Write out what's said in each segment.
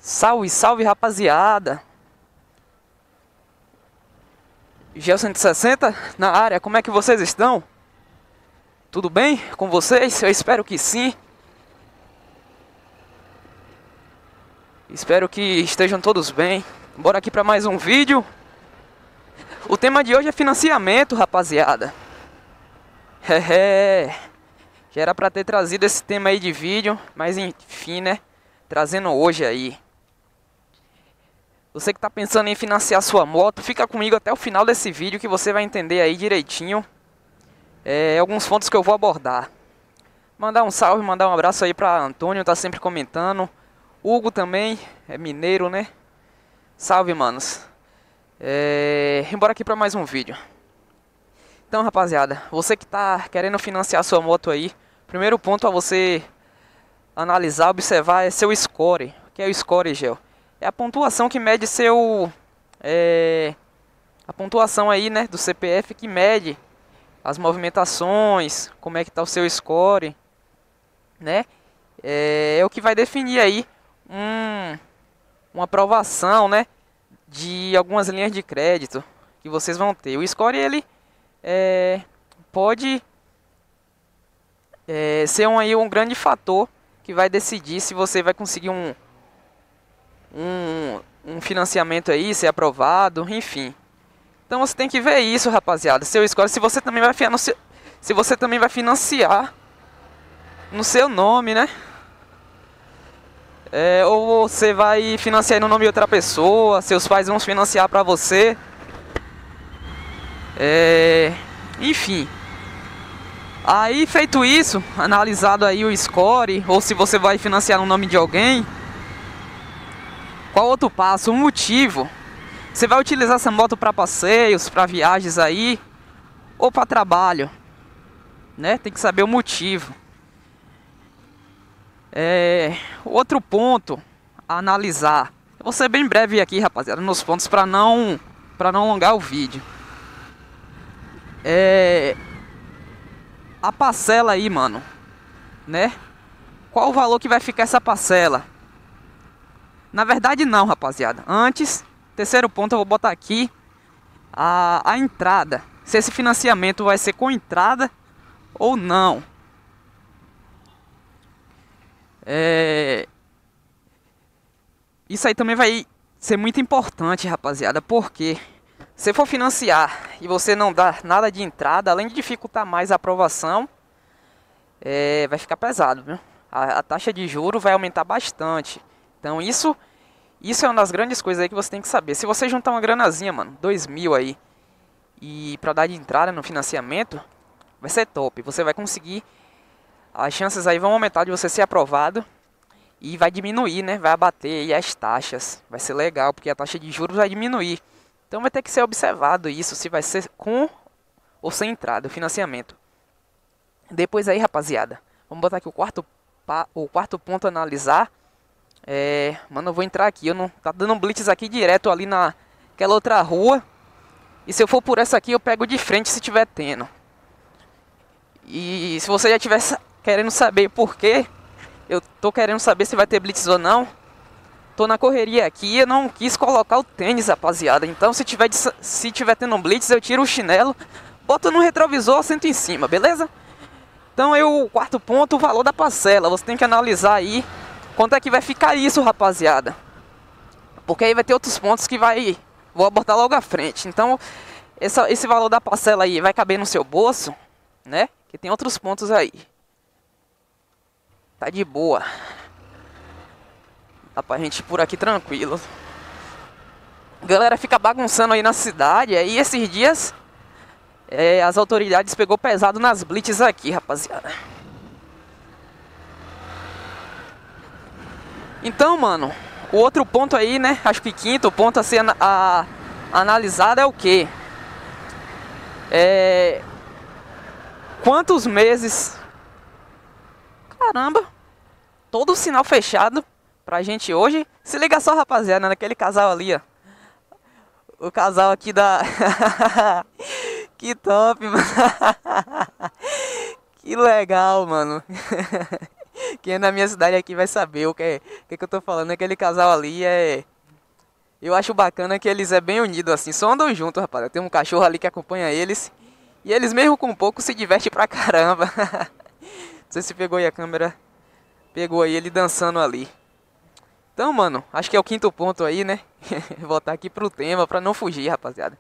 Salve, salve, rapaziada. Gel 160 na área, como é que vocês estão? Tudo bem com vocês? Eu espero que sim. Espero que estejam todos bem. Bora aqui para mais um vídeo. O tema de hoje é financiamento, rapaziada. Já era para ter trazido esse tema aí de vídeo, mas enfim, né? Trazendo hoje aí. Você que está pensando em financiar sua moto, fica comigo até o final desse vídeo que você vai entender aí direitinho alguns pontos que eu vou abordar. Mandar um salve, mandar um abraço aí para Antônio, tá sempre comentando. Hugo também, é mineiro, né? Salve, manos. Bora aqui para mais um vídeo. Então, rapaziada, você que está querendo financiar sua moto aí, primeiro ponto a você analisar, observar é seu score. O que é o score, Gel? É a pontuação que mede a pontuação aí, né, do CPF, que mede as movimentações, como é que tá o seu score, né? É o que vai definir aí uma aprovação, né, de algumas linhas de crédito que vocês vão ter. O score, ele pode ser um grande fator que vai decidir se você vai conseguir um financiamento aí, ser aprovado, enfim. Então você tem que ver isso, rapaziada. Seu score, se você também vai financiar no seu nome, né? Ou você vai financiar no nome de outra pessoa, seus pais vão financiar pra você. Enfim. Aí, feito isso, analisado aí o score, ou se você vai financiar no nome de alguém, qual outro passo? O motivo. Você vai utilizar essa moto para passeios, para viagens aí, ou para trabalho, né? Tem que saber o motivo. Outro ponto a analisar. Eu vou ser bem breve aqui, rapaziada, nos pontos para não alongar o vídeo. A parcela aí, mano, né? Qual o valor que vai ficar essa parcela? Na verdade não, rapaziada. Antes, terceiro ponto, eu vou botar aqui a entrada. Se esse financiamento vai ser com entrada ou não. Isso aí também vai ser muito importante, rapaziada. Porque se for financiar e você não dar nada de entrada, além de dificultar mais a aprovação, vai ficar pesado, viu? A taxa de juros vai aumentar bastante. Então isso é uma das grandes coisas aí que você tem que saber. Se você juntar uma granazinha, mano, 2.000 aí, e pra dar de entrada no financiamento, vai ser top. Você vai conseguir, as chances aí vão aumentar de você ser aprovado. E vai diminuir, né? Vai abater aí as taxas. Vai ser legal, porque a taxa de juros vai diminuir. Então vai ter que ser observado isso, se vai ser com ou sem entrada, o financiamento. Depois aí, rapaziada, vamos botar aqui o quarto ponto a analisar. Mano, eu vou entrar aqui, eu não tá dando um blitz aqui direto ali naquela outra rua. E se eu for por essa aqui, eu pego de frente se tiver tendo. E se você já tiver querendo saber por quê, eu tô querendo saber se vai ter blitz ou não. Tô na correria aqui, eu não quis colocar o tênis, rapaziada. Então se tiver tendo um blitz, eu tiro o chinelo, boto no retrovisor, sento em cima, beleza? Então o quarto ponto, o valor da parcela. Você tem que analisar aí quanto é que vai ficar isso, rapaziada. Porque aí vai ter outros pontos que vou abordar logo à frente. Então, esse valor da parcela aí vai caber no seu bolso, né? Que tem outros pontos aí. Tá de boa. Dá pra gente ir por aqui tranquilo. Galera fica bagunçando aí na cidade. Aí esses dias as autoridades pegou pesado nas blitz aqui, rapaziada. Então, mano, o outro ponto aí, né? Acho que quinto ponto a ser analisado é o quê? Quantos meses? Caramba! Todo o sinal fechado pra gente hoje. Se liga só, rapaziada, naquele casal ali, ó. O casal aqui da... Que top, mano. Que legal, mano. Quem é na minha cidade aqui vai saber o que eu tô falando. Aquele casal ali é... Eu acho bacana que eles é bem unidos assim, só andam juntos, rapaz. Tem um cachorro ali que acompanha eles. E eles mesmo com pouco se divertem pra caramba. Não sei se pegou aí a câmera. Pegou aí ele dançando ali. Então, mano, acho que é o quinto ponto aí, né? Voltar aqui pro tema pra não fugir, rapaziada.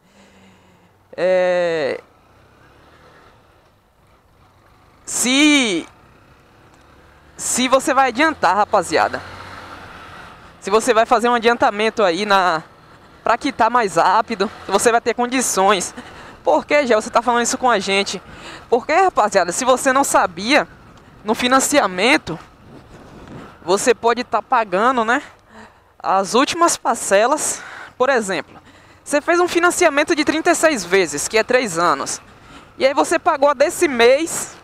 Se você vai adiantar, rapaziada. Se você vai fazer um adiantamento aí pra quitar mais rápido, você vai ter condições. Por que, já você tá falando isso com a gente? Porque, rapaziada, se você não sabia, no financiamento, você pode estar pagando, né, as últimas parcelas. Por exemplo, você fez um financiamento de 36 vezes, que é 3 anos. E aí você pagou a desse mês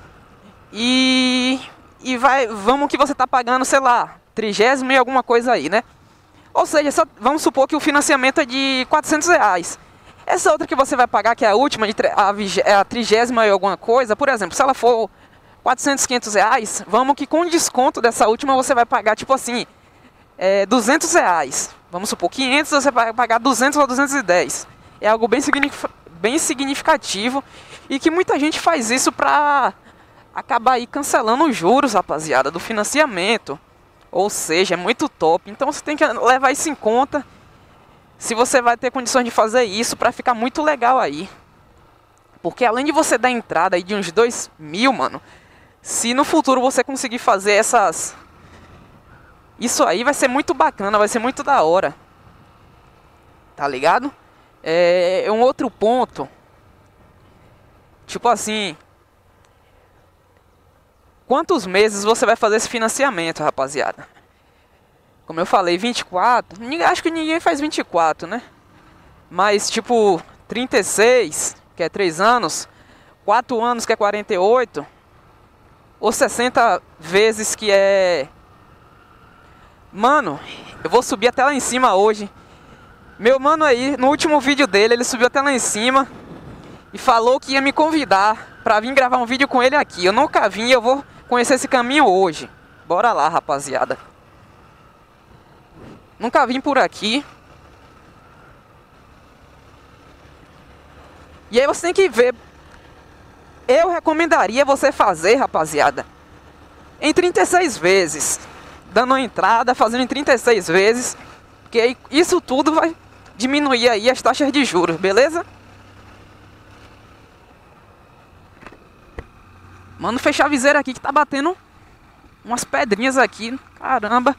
e vamos que você tá pagando, sei lá, 30º e alguma coisa aí, né? Ou seja, vamos supor que o financiamento é de R$ 400. Essa outra que você vai pagar, que é a última, a 30ª e alguma coisa, por exemplo, se ela for 400, R$ 500, vamos que com desconto dessa última você vai pagar, tipo assim, R$ 200. Vamos supor, 500 você vai pagar 200 ou 210. É algo bem significativo e que muita gente faz isso pra acabar aí cancelando os juros, rapaziada, do financiamento. Ou seja, é muito top. Então você tem que levar isso em conta se você vai ter condições de fazer isso pra ficar muito legal aí. Porque além de você dar entrada aí de uns 2.000, mano, se no futuro você conseguir fazer isso aí vai ser muito bacana, vai ser muito da hora. Tá ligado? Um outro ponto. Tipo assim, quantos meses você vai fazer esse financiamento, rapaziada? Como eu falei, 24. Acho que ninguém faz 24, né? Mas tipo, 36, que é 3 anos. 4 anos, que é 48. Ou 60 vezes, que é... Mano, eu vou subir até lá em cima hoje. Meu mano aí, no último vídeo dele, ele subiu até lá em cima e falou que ia me convidar pra vir gravar um vídeo com ele aqui. Eu nunca vim e eu vou conhecer esse caminho hoje. Bora lá, rapaziada. Nunca vim por aqui. E aí você tem que ver. Eu recomendaria você fazer, rapaziada, em 36 vezes. Dando uma entrada, fazendo em 36 vezes. Porque aí isso tudo vai diminuir aí as taxas de juros, beleza? Mano, fechar a viseira aqui que tá batendo umas pedrinhas aqui. Caramba.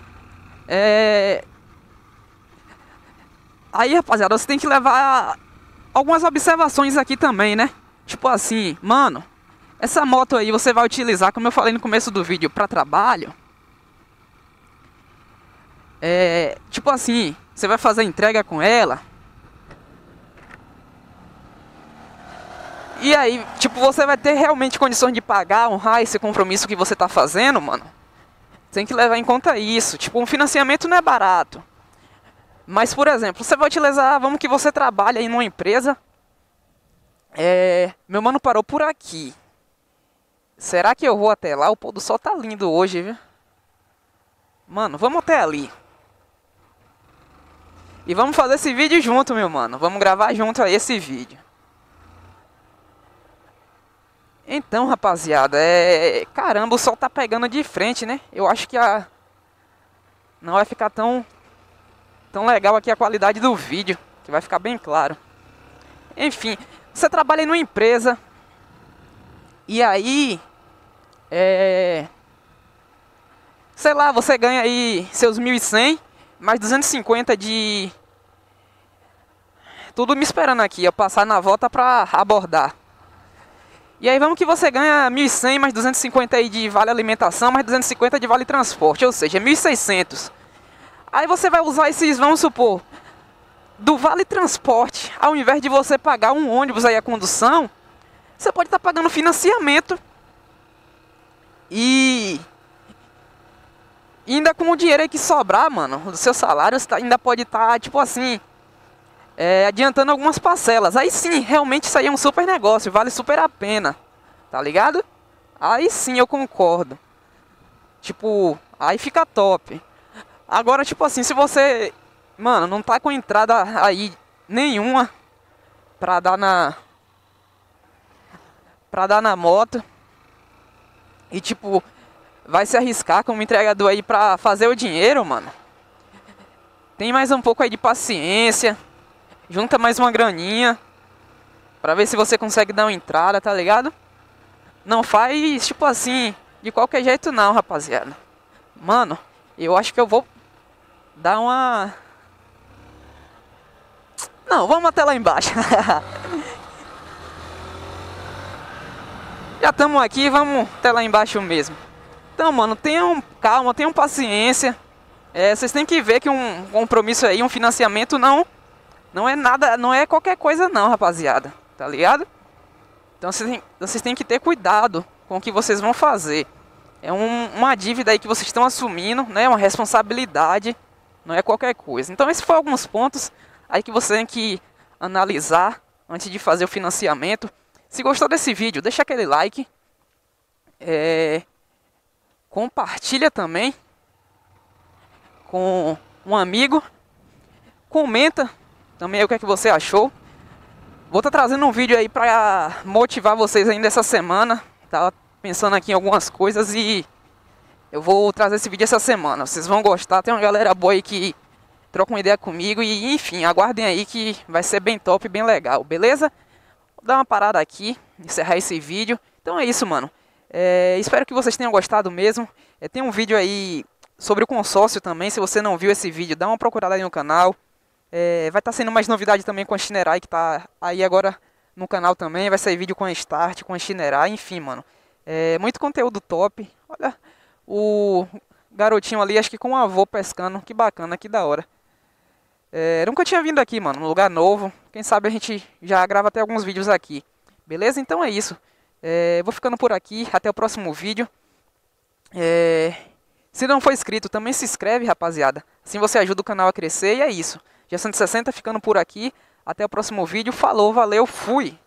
Aí, rapaziada, você tem que levar algumas observações aqui também, né? Tipo assim, mano, essa moto aí você vai utilizar, como eu falei no começo do vídeo, pra trabalho. Tipo assim, você vai fazer entrega com ela. E aí, tipo, você vai ter realmente condições de pagar, honrar esse compromisso que você tá fazendo, mano. Tem que levar em conta isso. Tipo, um financiamento não é barato. Mas, por exemplo, você vai utilizar, vamos que você trabalha em uma empresa. Meu mano parou por aqui. Será que eu vou até lá? O pôr do sol tá lindo hoje, viu? Mano, vamos até ali. E vamos fazer esse vídeo junto, meu mano. Vamos gravar junto aí esse vídeo. Então, rapaziada, caramba, o sol tá pegando de frente, né? Eu acho que não vai ficar tão legal aqui a qualidade do vídeo, que vai ficar bem claro. Enfim, você trabalha em uma empresa. E aí, sei lá, você ganha aí seus 1.100, mais 250 de... Tudo me esperando aqui, eu passar na volta pra abordar. E aí vamos que você ganha 1.100, mais 250 aí de vale alimentação, mais 250 de vale transporte, ou seja, 1.600. Aí você vai usar esses, vamos supor, do vale transporte, ao invés de você pagar um ônibus aí a condução, você pode estar pagando financiamento. E ainda com o dinheiro aí que sobrar, mano, do seu salário, você ainda pode estar, tipo assim, adiantando algumas parcelas. Aí sim, realmente isso aí é um super negócio, vale super a pena, tá ligado? Aí sim eu concordo. Tipo, aí fica top. Agora, tipo assim, se você, mano, não tá com entrada aí nenhuma pra dar na moto e tipo, vai se arriscar como entregador aí pra fazer o dinheiro, mano. Tem mais um pouco aí de paciência, junta mais uma graninha pra ver se você consegue dar uma entrada, tá ligado? Não faz, tipo assim, de qualquer jeito não, rapaziada. Mano, eu acho que eu vou dar uma... Não, vamos até lá embaixo. Já estamos aqui, vamos até lá embaixo mesmo. Então, mano, tenham calma, tenham paciência. Vocês têm que ver que um compromisso aí, um financiamento não é nada, não é qualquer coisa não, rapaziada. Tá ligado? Então vocês têm que ter cuidado com o que vocês vão fazer. É uma dívida aí que vocês estão assumindo, né? Uma responsabilidade, não é qualquer coisa. Então esses foram alguns pontos aí que você tem que analisar antes de fazer o financiamento. Se gostou desse vídeo, deixa aquele like. Compartilha também com um amigo. Comenta também o que é que você achou. Vou estar trazendo um vídeo aí pra motivar vocês ainda essa semana. Tava pensando aqui em algumas coisas e eu vou trazer esse vídeo essa semana. Vocês vão gostar, tem uma galera boa aí que troca uma ideia comigo e enfim, aguardem aí que vai ser bem top, bem legal, beleza? Vou dar uma parada aqui, encerrar esse vídeo. Então é isso, mano. Espero que vocês tenham gostado mesmo. Tem um vídeo aí sobre o consórcio também. Se você não viu esse vídeo, dá uma procurada aí no canal. Vai estar sendo mais novidade também com a Shinerai, que tá aí agora no canal também. Vai sair vídeo com a Start, com a Shinerai, enfim, mano. Muito conteúdo top. Olha o garotinho ali, acho que com o avô pescando. Que bacana, que da hora. Nunca tinha vindo aqui, mano, num lugar novo. Quem sabe a gente já grava até alguns vídeos aqui. Beleza? Então é isso. Vou ficando por aqui. Até o próximo vídeo. Se não for inscrito, também se inscreve, rapaziada. Assim você ajuda o canal a crescer e é isso. Já 160 ficando por aqui. Até o próximo vídeo. Falou, valeu, fui!